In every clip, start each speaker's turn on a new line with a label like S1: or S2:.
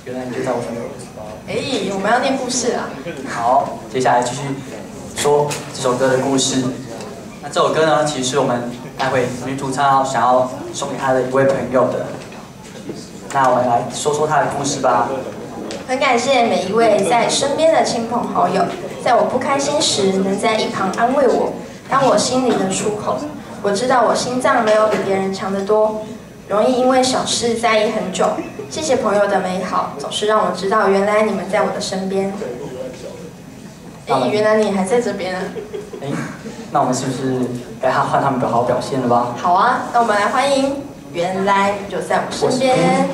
S1: 原来你就在我身边。
S2: 我们要念故事啊。
S1: 好，接下来继续说这首歌的故事。那这首歌呢，其实是我们待会女主唱想要送给她的一位朋友的。那我们来说说她的故事吧。
S2: 很感谢每一位在身边的亲朋好友，在我不开心时能在一旁安慰我，当我心里的出口。我知道我心脏没有比别人强得多，容易因为小事在意很久。谢谢朋友的美好，总是让我知道原来你们在我的身边。原来你还在这边啊！
S1: 那我们是不是该换他们好好表现了吧？
S2: 好啊，那我们来欢迎原来你就在我身边。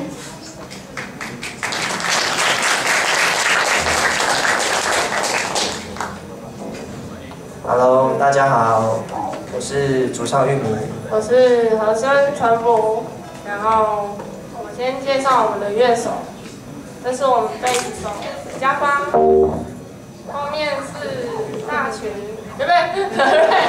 S3: Hello， 大家好，我是主唱玉米，
S4: 我是和声传播。然后我先介绍我们的乐手，这是我们贝斯手家芳，后面是大群，对不对？德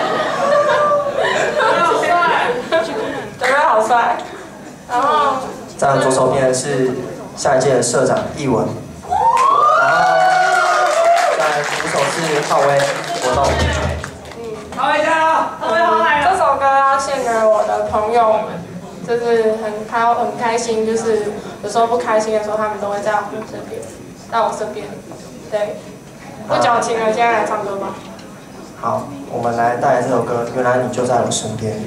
S4: 瑞好帅，德瑞好帅。然后
S3: 在左手边是下一届的社长艺文，然后在左手是浩威活动。
S4: 浩威加油！浩威好来了！这首歌要献给我的朋友们，就是他很开心，就是有时候不开心的时候，他们都会在我这边，在我身边。对，不矫情了，现在来唱歌吧。
S3: 好，我们来带来这首歌《原来你就在我身边》。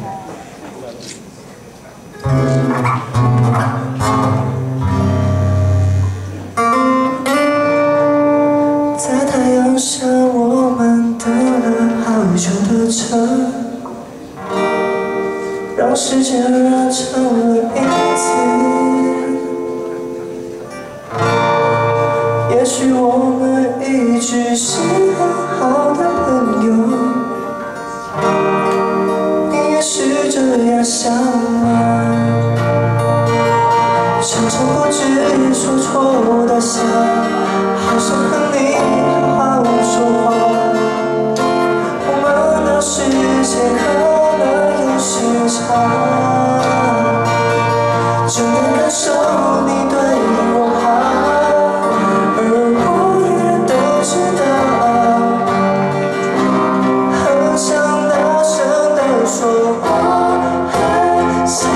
S3: 在太阳下，我们等了好久的车，让时间拉长了彼此。也许我们一直是很好的朋友，你也是这样想吗？常常不知说错的想，好想和你好好说话。我们的世界可能有时差，真的感受你对我好，而我也都知道。很想大声地说，我很想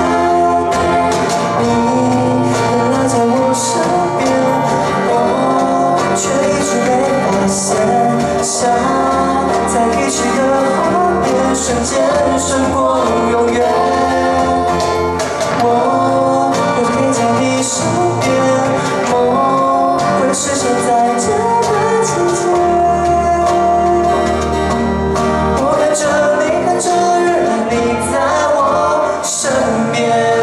S3: 你。在我身边，我却一直没发现，想在一起的画面，瞬间胜过永远。我会陪在你身边，梦会实现在这个季节。我看着你，看着原来你在我身边。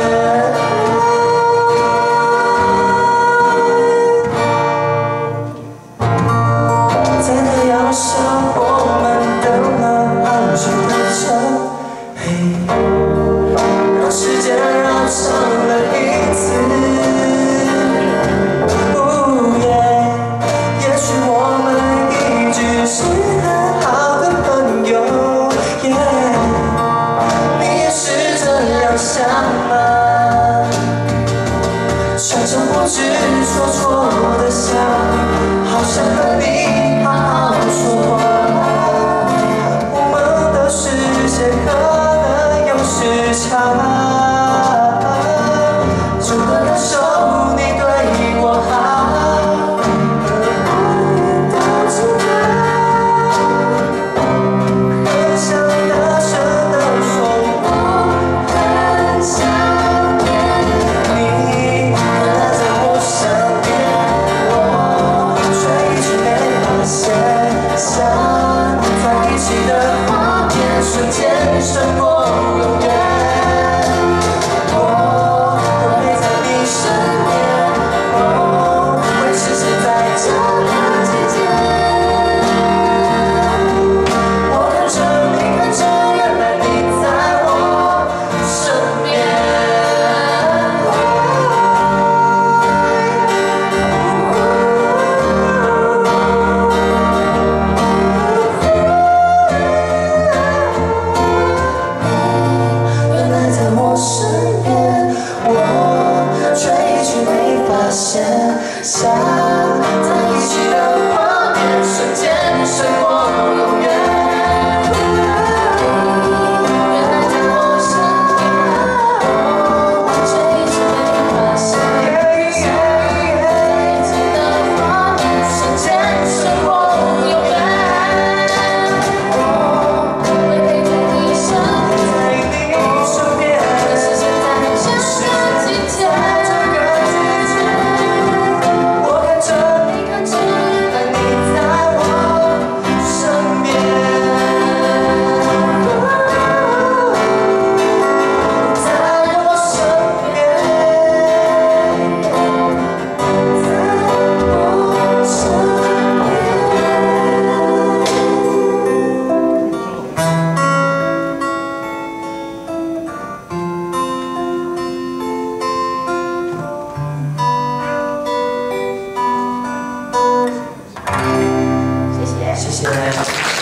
S3: 瞬间胜过永远。 下，在一起的画面，瞬间胜过永远。原来在我身边，却一直没发现。在一起的画面，瞬间胜过永远。我会陪在你身边，可是现在这个季节。谢谢。